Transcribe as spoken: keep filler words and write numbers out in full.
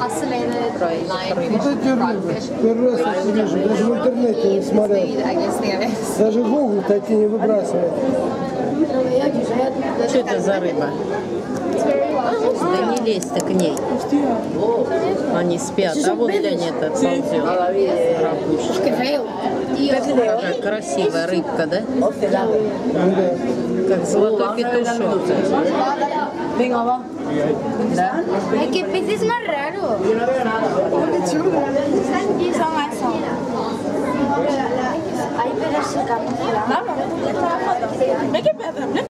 Ocellated lionfish, Вот эти рыбы. frogfish. Первый раз их вижу. Даже в интернете не смотрел. Даже Google такие не выбрасывает. Что это за рыба? Да не лезь-то к ней. Они спят, а вот глянь, этот ползет. Какая красивая рыбка, да? Как золотой петушок. Да? Es que pez es más raro. Son eso. Ay, pero se camufla.